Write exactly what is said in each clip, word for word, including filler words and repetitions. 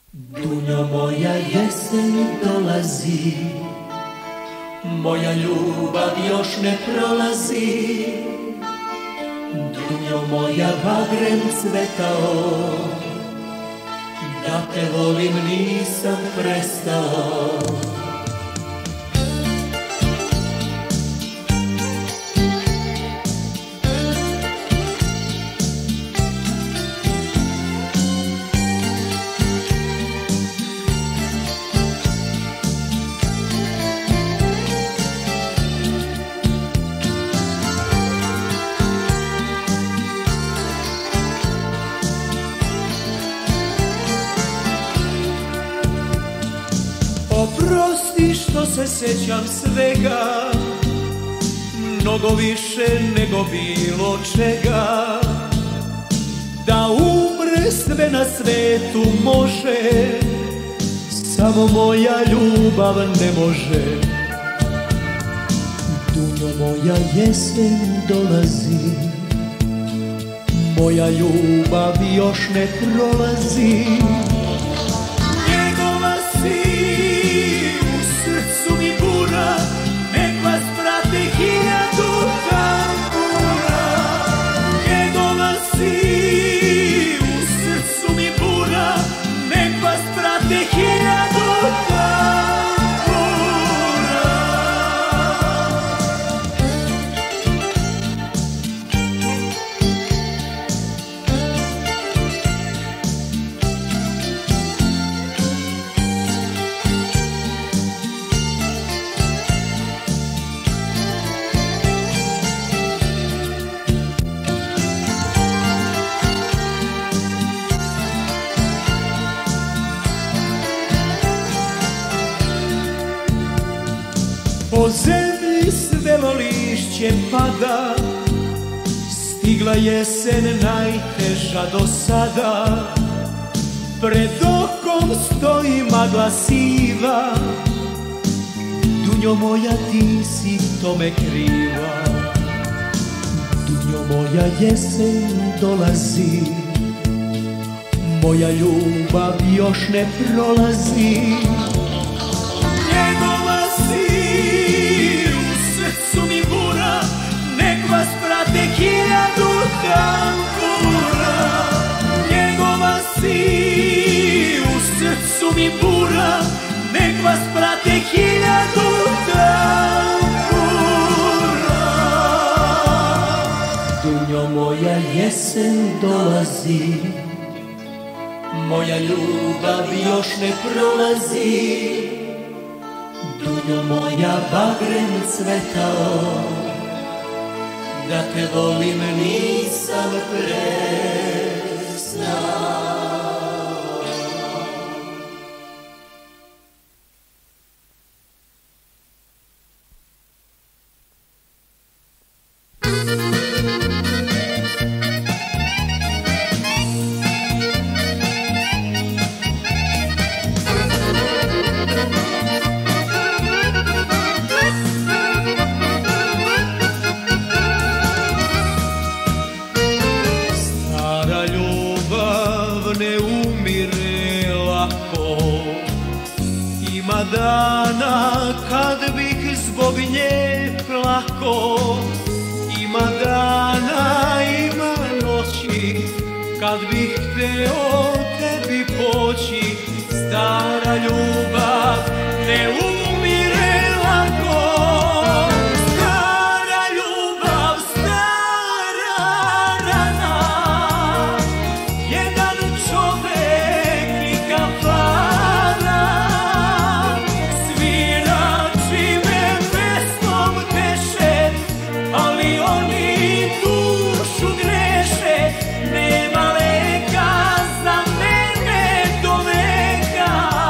Dunjo moja jesen dolazi, moja ljubav još ne prolazi. Dunjo moja bagrem cvetao, da te volim nisam prestao. Oprosti što se sjećam svega, mnogo više nego bilo čega. Da umre sve na svetu može, samo moja ljubav ne može. Dunjo moja jesen dolazi, moja ljubav još ne prolazi. Njegova si u srcu mi bura, nek vas prate hiljadu tambura. Njegova si u srcu mi bura, nek vas prate hiljadu tambura. Po zemlji svelo lišće pada, stigla jesen najteža do sada. Pred okom stoji magla siva, Dunjo moja ti si tome kriva. Dunjo moja jesen dolazi, moja ljubav još ne prolazi. Njegova si u srcu mi bura, nek vas prate hiljadu tambura. Njegova si u srcu mi bura, nek vas prate hiljadu tambura. Dunjo moja jesen dolazi, moja ljubav još ne prolazi. Dunjo moja bagrem cvetao, da te volim nisam prestao. Dana kad bih zbog nje plako, ima dana, ima noći kad bih hteo tebi poći. Stara ljubav ne umire lako, stara ljubav, stara rana. Jedan čovek i kafana, ali oni dušu greše. Nema leka za mene do veka.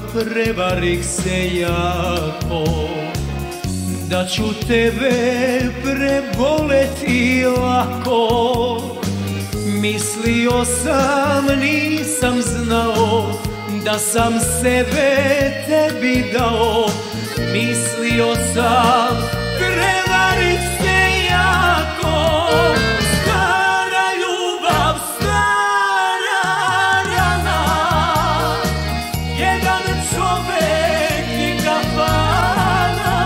prevarih se jako, da ću tebe preboleti lako. Mislio sam, nisam znao, da sam sebe tebi dao. Mislio sam, prevarit se jako. Stara ljubav, stara rana, jedan čovek i kafana.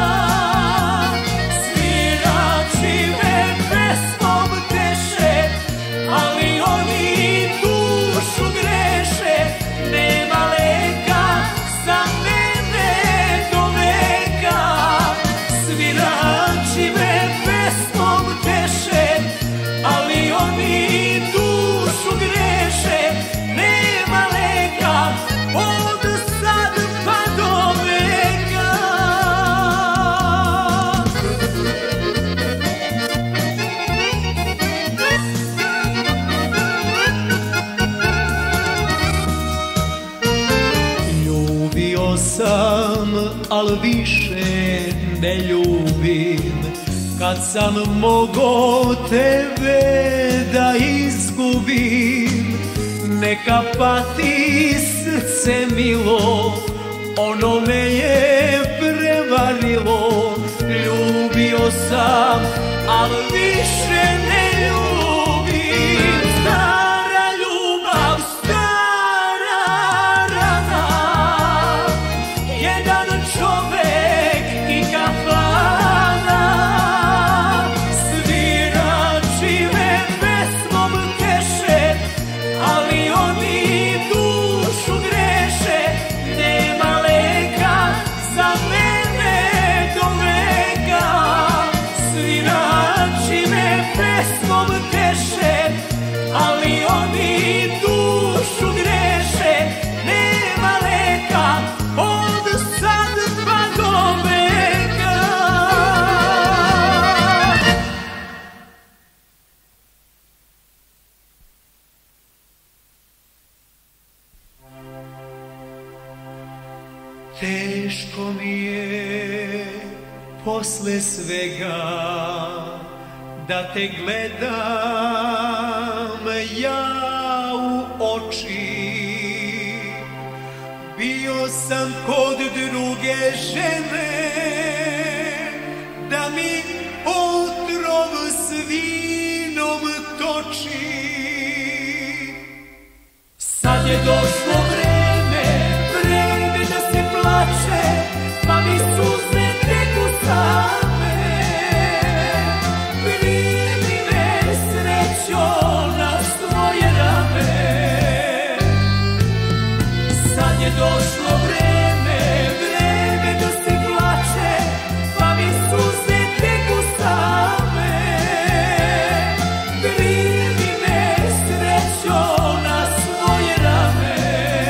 Svirači me pesmom teše, ali oni dušu greše. Nema leka za mene do veka. Svirači me pesmom teše, ali oni dušu greše. Nema leka od sad pa do veka. Ljubio sam, al više ne ljubim. Kad sam mogao tebe da izgubim, neka pati srce milo, ono me je prevarilo. Ljubio sam, al više ne ljubim. Stara ljubav, stara rana, jedan čovek i kafana. Svirači me pesmom teše, ali oni dušu greše. Nema leka za mene do veka. Svirači me pesmom teše, ali oni dušu greše. Nema leka od sad pa do veka. Teško mi je posle svega da te gledam ja u oči. Bio sam kod druge žene, da mi otrov s vinom toči. Sad je došlo vreme, vreme da se plače, pa mi suze teku same. Primi me srećo na svoje rame. Sad je došlo vreme, vreme da se plače, pa mi suze teku same. Primi me srećo na svoje rame.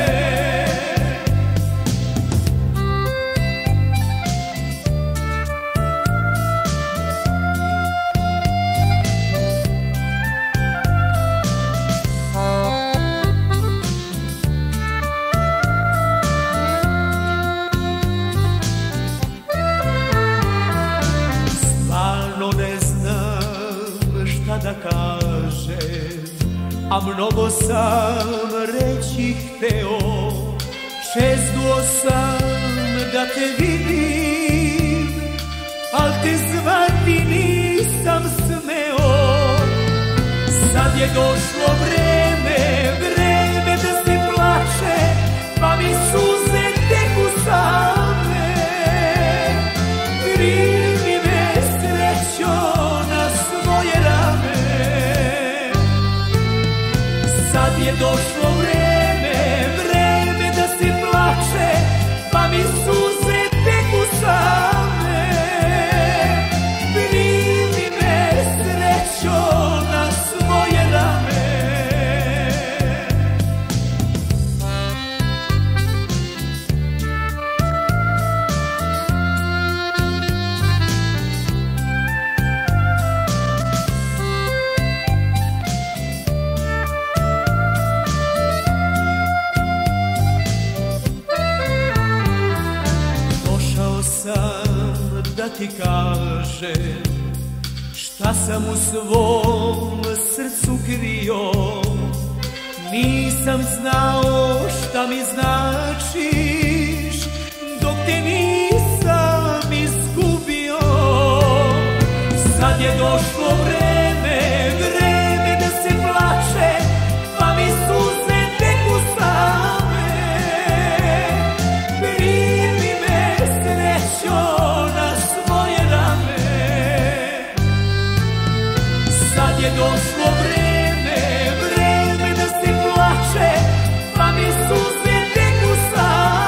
Stvarno ne znam šta da kažem, a mnogo sam reći hteo. Čeznuo sam da te vidim, al te zvati nisam smeo. Sad je došlo vreme, vreme da se plače, pa mi suze teku same. Primi me srećo na svoje rame. Sad je došlo vreme, vreme da se plače, pa mi suze teku same. Primi me srećo na svoje rame. ti kažem šta sam u svom srcu krio. Nisam znao šta mi značiš dok te nisam izgubio. Sad je došlo vreme, vreme da se plače, pa mi suze teku same. Primi me srećo na svoje rame. Sad je došlo vreme, vreme da se plače, pa mi suze teku same.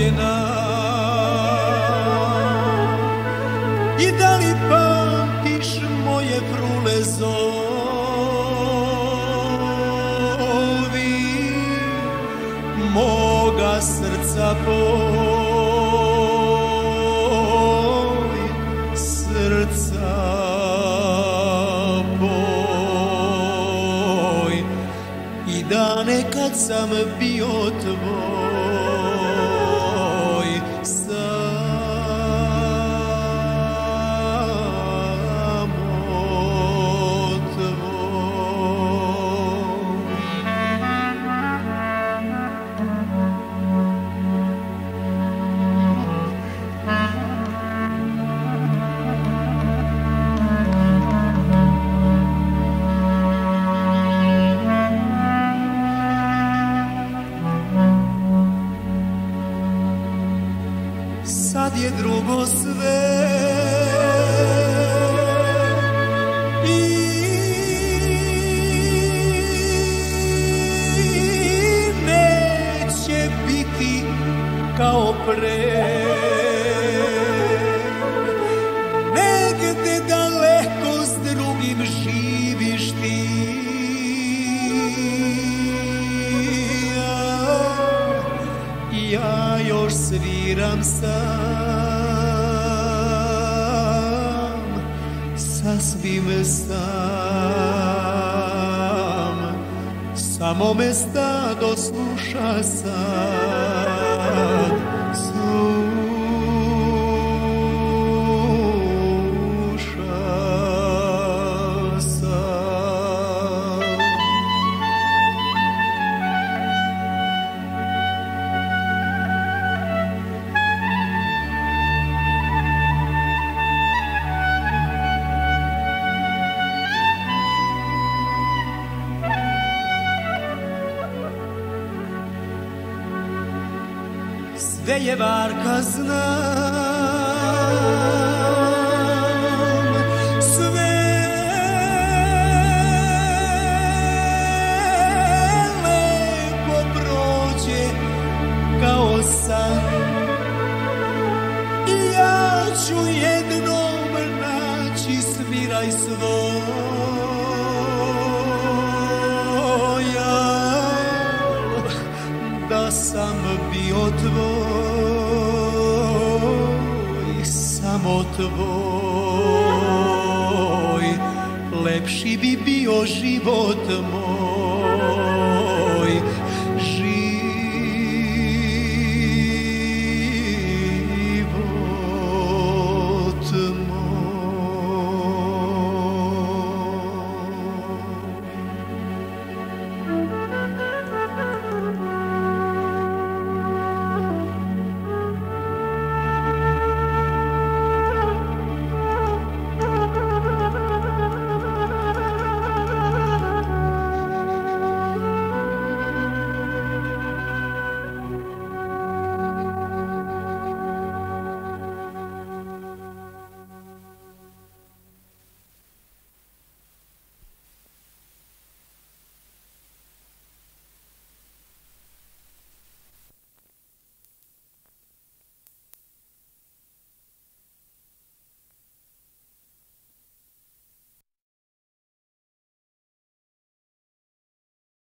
rođena. I da li pamtiš moje vrule zovi moga srca boj, srca boj. I dane kad sam bio tvoj, samo tvoj. Sad je drugo sve i neće biti kao pre. Negde daleko s drugim živiš ti, ja još sviram sam, sasvim sam, samo me stado sluša sad, sluša sad. Sve je varka, znam, sve lepo prođe kao san. I ja ću jednom naći sviraj svoja, da sam bio tvoj, samo tvoj, lepši bi bio život moj.